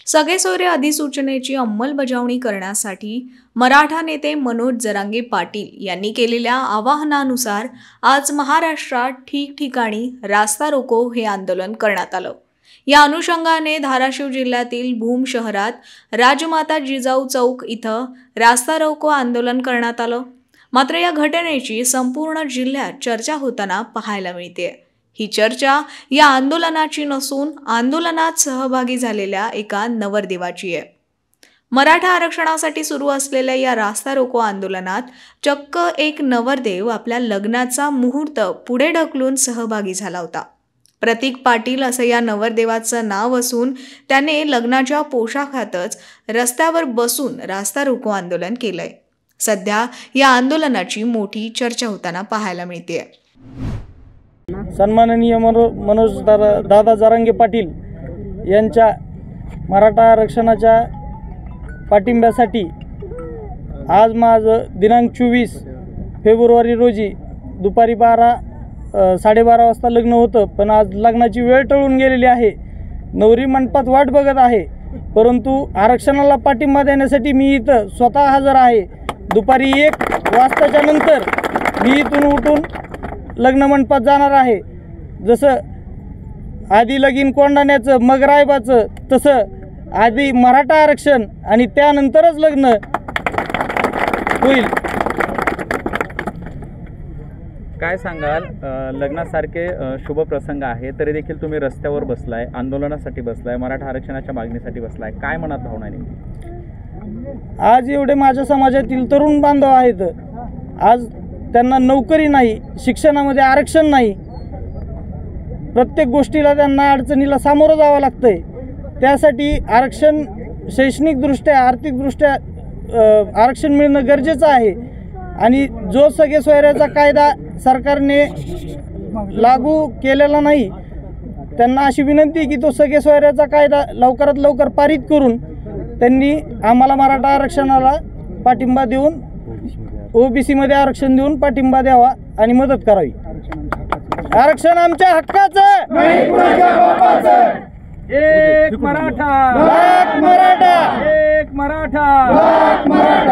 सगेसोयरे अधिसूचनेची अंमलबजावणी करण्यासाठी मराठा नेते मनोज जरांगे पाटील यांनी केलेल्या आवाहनानुसार आज महाराष्ट्रात ठिकठिकाणी रास्ता रोको हे आंदोलन करण्यात आलं। या अनुषंगाने धाराशिव जिल्ह्यातील भूम शहरात राजमाता जिजाऊ चौक इथं रास्ता रोको आंदोलन करण्यात आलं। मात्र या घटनेची संपूर्ण जिल्ह्यात चर्चा होताना पाहायला मिळते। ही चर्चा या आंदोलनाची नसून आंदोलनात सहभागी झालेल्या एका नवरदेवाची आहे। मराठा आरक्षणासाठी सुरू असलेल्या या रास्ता रोको आंदोलनात चक्क एक नवरदेव आपल्या लग्नाचा मुहूर्त पुढे ढकलून सहभागी झाला होता। प्रतीक पाटील असं या नवरदेवाचं नाव असून त्याने लग्नाच्या पोशाखातच रस्त्यावर बसून रास्ता रोको आंदोलन केलंय। सध्या या आंदोलनाची मोठी चर्चा होताना पाहायला मिळते। सन्माननीय मनोज दादा जरांगे पाटील यांच्या मराठा आरक्षणाच्या पाठिंब्यासाठी आज माझं दिनांक 24 फेब्रुवारी रोजी दुपारी 12:30 वाजता लग्न होतं, पण आज लग्नाची वेळ टळून गेलेली आहे। नवरी मंडपात वाट बघत आहे, परंतु आरक्षणाला पाठिंबा देण्यासाठी मी इथं स्वतः हजर आहे। दुपारी 1 वाजताच्या नंतर मी इथून उठून लग्न मंडपात जाणार आहे। जसं आधी लगीन कोंडाण्याचं मग रायबाचं, तसं आधी मराठा आरक्षण आणि त्यानंतरच लग्न होईल। काय सांगाल, लग्नासारखे शुभ प्रसंग आहे तरी देखील तुम्ही रस्त्यावर बसलाय, आंदोलनासाठी बसलाय, मराठा आरक्षणाच्या मागणीसाठी बसलाय, काय मनात भावना आहे? आज एवढे माझ्या समाजातील तरुण बांधव आहेत, आज त्यांना नोकरी नाही, शिक्षणामध्ये आरक्षण नाही, प्रत्येक गोष्टीला त्यांना अडचणीला सामोरं जावं लागतंय। त्यासाठी आरक्षण शैक्षणिकदृष्ट्या आर्थिकदृष्ट्या आरक्षण मिळणं गरजेचं आहे। आणि जो सगळे सोयऱ्याचा कायदा सरकारने लागू केलेला नाही, त्यांना अशी विनंती की तो सगळे सोयऱ्याचा कायदा लवकरात लवकर पारित करून त्यांनी आम्हाला मराठा आरक्षणाला पाठिंबा देऊन OBC मध्ये आरक्षण देऊन पाठिंबा द्यावा आणि मदत करावी। आरक्षण आमच्या हक्काचं, नाही कुणाच्या बापाचं। एक मराठा, लाख मराठा, एक मराठा, लाख मराठा।